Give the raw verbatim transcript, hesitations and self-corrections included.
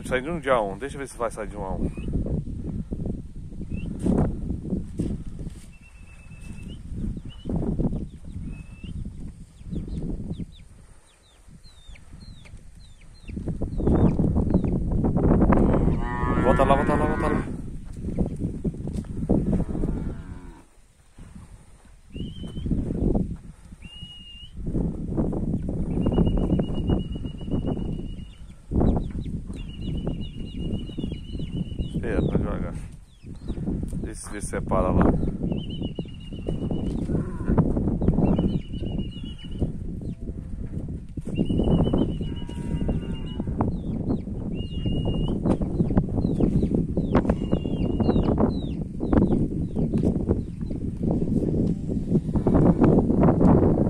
saindo de um dia um. Deixa eu ver se vai sair de um a um. Volta lá, volta lá, volta lá. Espera, vai devagar. Vê se separa lá.